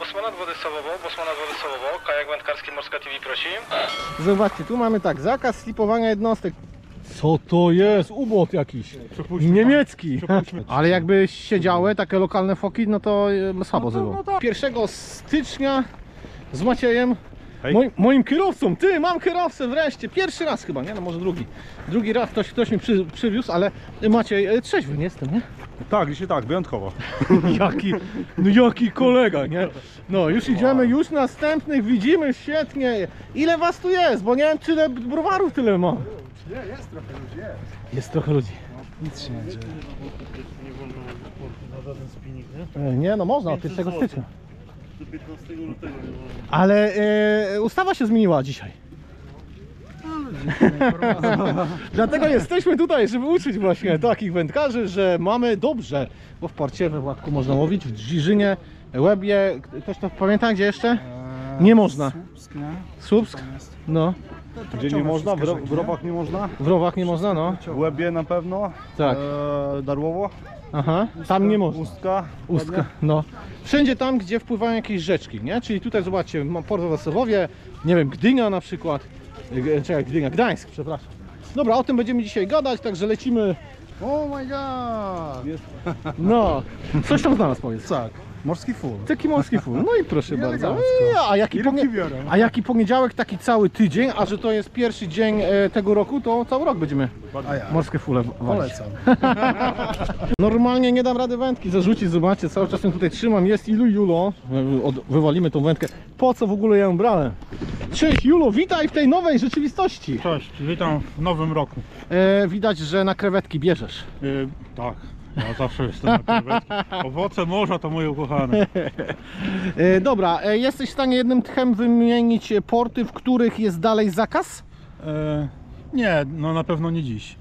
Bosmanat wody Sowowo, kajak wędkarski Morska TV prosi. Zobaczcie, tu mamy tak, zakaz slipowania jednostek. Co to jest? Ubot jakiś niemiecki. Ale jakby siedziały takie lokalne foki, no to słabo zbyło. 1 stycznia z Maciejem, moim kierowcą. Ty, mam kierowcę wreszcie. Pierwszy raz chyba, nie? No może drugi. Drugi raz ktoś mi przywiózł, ale Maciej, trzeźwy nie jestem, nie? Tak, dzisiaj tak, wyjątkowo. Jaki kolega, nie? No już idziemy, już następnych widzimy, świetnie. Ile was tu jest? Bo nie wiem, tyle browarów tyle ma. Jest trochę ludzi, jest. Jest trochę ludzi. Nic się nie dzieje. Nie wolno na żaden spinning, nie? Nie, no można od 1 stycznia. Do 15 lutego nie wolno. Ale ustawa się zmieniła dzisiaj. Dlatego jesteśmy tutaj, żeby uczyć właśnie takich wędkarzy, że mamy dobrze. Bo w Porcie, we Władku można łowić, w Dziżynie, Łebie. Ktoś to pamięta, gdzie jeszcze? Nie można. Słupsk? No. Gdzie nie można? W Rowach nie można? W Rowach nie można, no. W Łebie na pewno? Tak. Darłowo? Aha, tam nie można. Ustka? No. Wszędzie tam, gdzie wpływają jakieś rzeczki, nie? Czyli tutaj zobaczcie, Port w Sowowie, nie wiem, Gdynia na przykład. Czekaj, Gdynia, Gdańsk, przepraszam. Dobra, o tym będziemy dzisiaj gadać, także lecimy. Oh my god! No, coś tam znalazł, powiedz. Tak, morski full. Taki morski full. No i proszę bardzo. elegancko. A jaki poniedziałek, taki cały tydzień, a że to jest pierwszy dzień tego roku, to cały rok będziemy morskie fulle walić. Polecam. Normalnie nie dam rady wędki zarzucić, zobaczcie, cały czas ją tutaj trzymam, jest Julo, wywalimy tą wędkę. Po co w ogóle ją brałem? Cześć Julo, witaj w tej nowej rzeczywistości. Cześć, witam w nowym roku. Widać, że na krewetki bierzesz. Tak, ja zawsze jestem na krewetki. Owoce morza to moje ukochane. Dobra, jesteś w stanie jednym tchem wymienić porty, w których jest dalej zakaz? Nie, no na pewno nie dziś.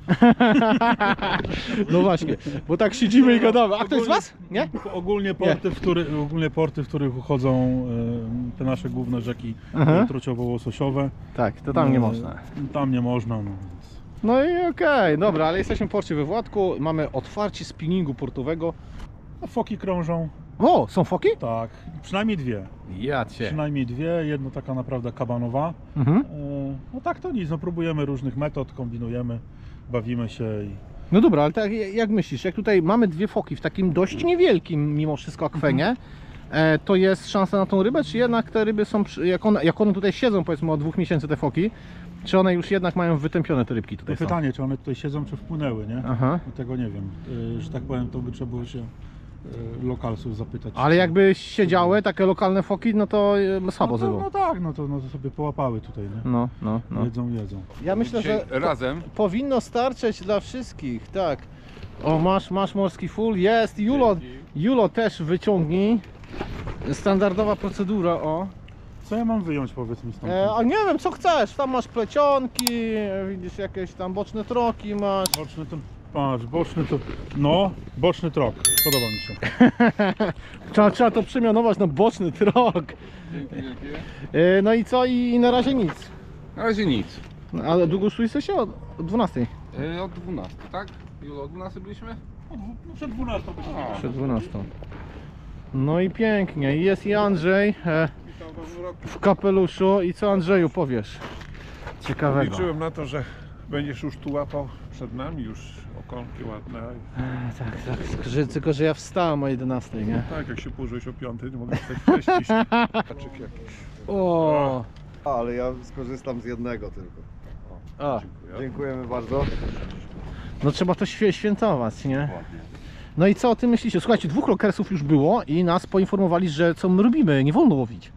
No właśnie, bo tak siedzimy i gadamy. A ktoś z was? Nie? Ogólnie porty, w których uchodzą te nasze główne rzeki trociowo-łososiowe. Tak, to tam nie można. Tam nie można, no więc. No i okej, dobra, ale jesteśmy w porcie we Władku, mamy otwarcie spinningu portowego. No, foki krążą. O, są foki? Tak, przynajmniej dwie. Ja cię. Przynajmniej dwie, jedna taka naprawdę kabanowa. No tak to nic, no próbujemy różnych metod, kombinujemy, bawimy się i... No dobra, ale tak jak myślisz, jak tutaj mamy dwie foki w takim dość niewielkim mimo wszystko akwenie, to jest szansa na tą rybę, czy jednak te ryby są, jak one tutaj siedzą powiedzmy od 2 miesięcy te foki, czy one już jednak mają wytępione te rybki tutaj? To pytanie, czy one tutaj siedzą, czy wpłynęły, nie? Aha. Tego nie wiem, że tak powiem, to by trzeba było się lokalsów zapytać. Ale jakby siedziały takie lokalne foki, no to słabo zbyło. No tak, no to sobie połapały tutaj, nie? No. Jedzą. Ja myślę, że razem powinno starczyć dla wszystkich, tak. O, masz morski full, jest. Julo też wyciągnij. Standardowa procedura, o. Co ja mam wyjąć, powiedz mi stąd? A nie wiem, co chcesz, tam masz plecionki, widzisz jakieś tam boczne troki masz. Boczny to... Patrz, boczny to... No, boczny trok, podoba mi się. Trzeba to przemianować na boczny trok. No i co? I na razie nic. na razie nic. No, ale długo szliście się? Od 12. Od 12, tak? Julo, od 12 byliśmy? No, przed 12 byśmy. Przed 12. No i pięknie. Jest i Andrzej w kapeluszu. I co, Andrzeju, powiesz ciekawego? Liczyłem na to, że będziesz już tu łapał przed nami, już okonki ładne. Tak, tylko że ja wstałem o 11, nie? Tak, jak się położyłeś o 5, nie mogę wstać wcześniej. Haczyk jakiś. O, Ale ja skorzystam z jednego tylko. o. Dziękujemy bardzo. No trzeba to świętować, nie? No i co o tym myślicie? Słuchajcie, 2 lokersów już było i nas poinformowali, że co my robimy, nie wolno łowić.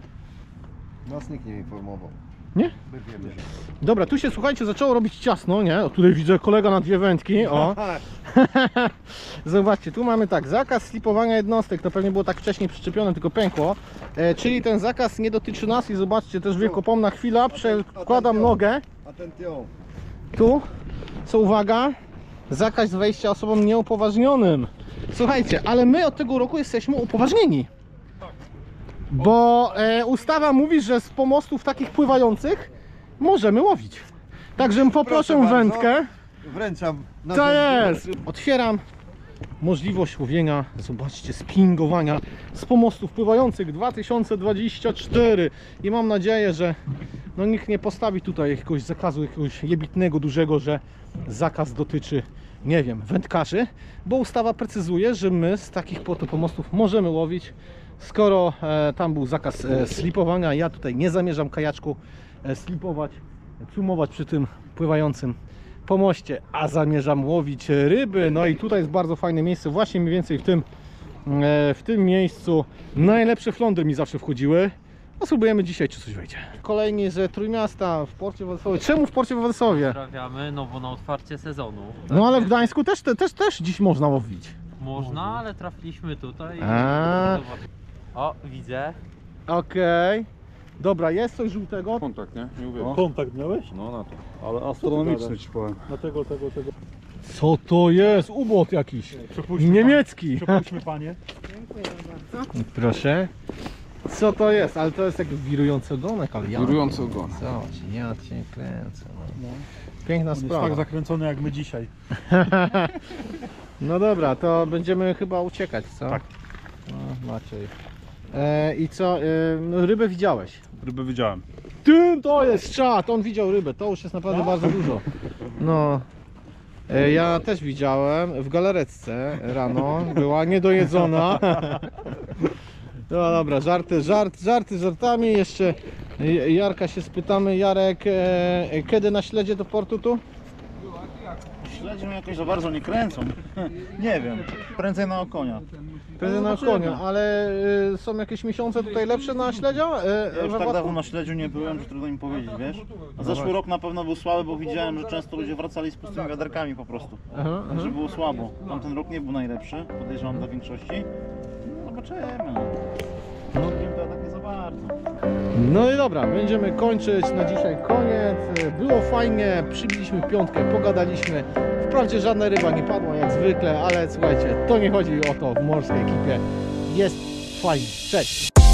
Nas nikt nie informował. Nie? My wiemy. Dobra, tu się, słuchajcie, zaczęło robić ciasno, nie? O, tutaj widzę kolega na 2 wędki, o. Zobaczcie, tu mamy tak, zakaz slipowania jednostek, to pewnie było tak wcześniej przyczepione, tylko pękło. Czyli ten zakaz nie dotyczy nas i zobaczcie, też wielkopomna chwila, przekładam nogę. Atencją. Tu, co uwaga, zakaz wejścia osobom nieupoważnionym. Słuchajcie, ale my od tego roku jesteśmy upoważnieni. Bo ustawa mówi, że z pomostów takich pływających możemy łowić. Także poproszę bardzo. wędkę. Wręczam. To jest. Otwieram. możliwość łowienia, zobaczcie, spinningowania z pomostów pływających 2024 i mam nadzieję, że no nikt nie postawi tutaj jakiegoś zakazu, jakiegoś jebitnego, dużego, że zakaz dotyczy, nie wiem, wędkarzy, bo ustawa precyzuje, że my z takich pomostów możemy łowić, skoro tam był zakaz slipowania. Ja tutaj nie zamierzam kajaczku slipować, cumować przy tym pływającym pomoście, a zamierzam łowić ryby. No i tutaj jest bardzo fajne miejsce, właśnie mniej więcej w tym miejscu najlepsze flądry mi zawsze wchodziły. No spróbujemy dzisiaj, czy coś wejdzie. Kolejni z Trójmiasta w Porcie Władysławie. Czemu w Porcie Władysławie? Pozdrawiamy, no bo na otwarcie sezonu. No ale w Gdańsku też dziś można łowić. Można, ale trafiliśmy tutaj. A. O, widzę. Okej. Dobra, jest coś żółtego? Kontakt, nie? Nie uwierzę. Kontakt miałeś? No na to. Ale astronomiczny ci powiem. Na tego. Co to jest? Ubot jakiś. Niemiecki. Przepuśćmy panie. Proszę. Co to jest? Ale to jest jak wirujący ogonek, ale ja... Wirujący ogon. Zobacz, ja cię kręcę. No. Piękna On jest sprawa. tak zakręcony jak my dzisiaj. No dobra, to będziemy chyba uciekać, co? Tak. No, Maciej. I co? No, rybę widziałeś? Rybę widziałem. Tym to jest czad! On widział rybę, to już jest naprawdę bardzo dużo. No. Ja też widziałem w galaretce rano, była niedojedzona. No dobra, żarty żartami. Jeszcze Jarka się spytamy. Jarek, kiedy na śledzie do portu tu? Śledzie mnie jakoś za bardzo nie kręcą. Nie wiem, prędzej na okonia. Prędzej na konia, ale są jakieś miesiące tutaj lepsze na śledzia? Ja już tak dawno na śledziu nie byłem, że trudno mi powiedzieć, wiesz? A zeszły rok na pewno był słaby, bo widziałem, że często ludzie wracali z pustymi wiaderkami po prostu. Także było słabo. Tamten rok nie był najlepszy, podejrzewam dla większości. No, zobaczymy. No, wiem, to ja tak nie za bardzo. No i dobra, będziemy kończyć na dzisiaj koniec. Było fajnie, przybiliśmy piątkę, pogadaliśmy. Wprawdzie żadna ryba nie padła jak zwykle, ale słuchajcie, to nie chodzi o to w morskiej ekipie. Jest fajnie. Cześć!